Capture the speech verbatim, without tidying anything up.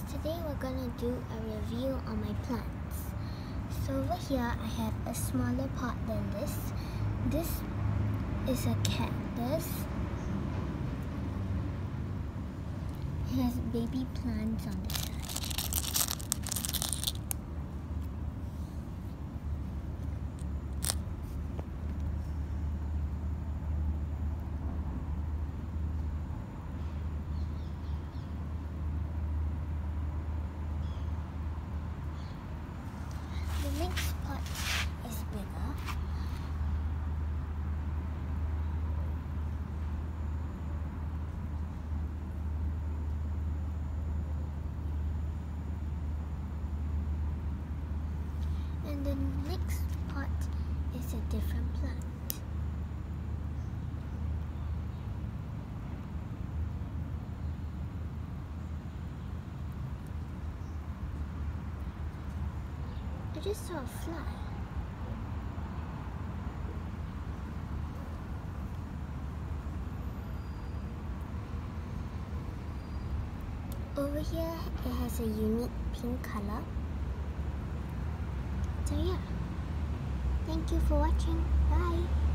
Today we're gonna do a review on my plants. So over here I have a smaller pot than this. This is a cactus. It has baby plants on the side. The next pot is bigger. And the next pot is a different plant. I just saw a fly. Over here, it has a unique pink color. So yeah, thank you for watching. Bye.